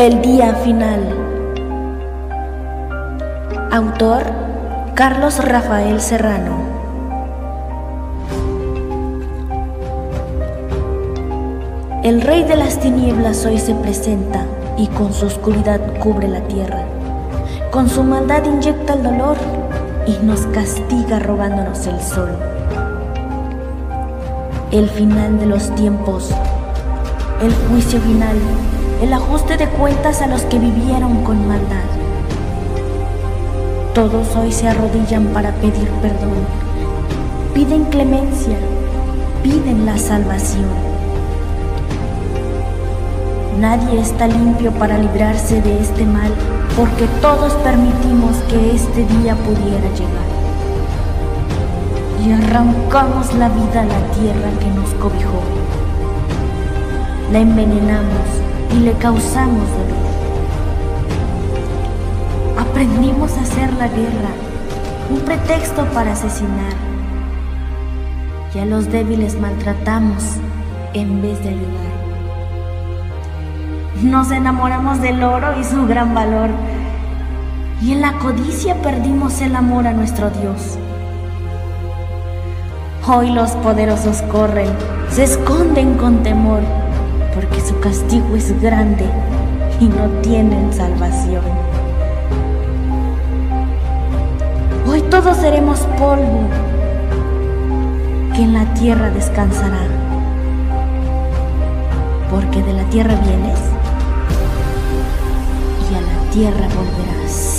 El día final. Autor: Carlos Rafael Serrano. El rey de las tinieblas hoy se presenta y con su oscuridad cubre la tierra. Con su maldad inyecta el dolor y nos castiga robándonos el sol. El final de los tiempos, el juicio final, el ajuste de cuentas a los que vivieron con maldad. Todos hoy se arrodillan para pedir perdón, piden clemencia, piden la salvación. Nadie está limpio para librarse de este mal, porque todos permitimos que este día pudiera llegar. Y arrancamos la vida a la tierra que nos cobijó. La envenenamos y le causamos dolor. Aprendimos a hacer la guerra, un pretexto para asesinar. Y a los débiles maltratamos en vez de ayudar. Nos enamoramos del oro y su gran valor, y en la codicia perdimos el amor a nuestro Dios. Hoy los poderosos corren, se esconden con temor, porque su castigo es grande y no tienen salvación. Hoy todos seremos polvo, que en la tierra descansará, porque de la tierra vienes y a la tierra volverás.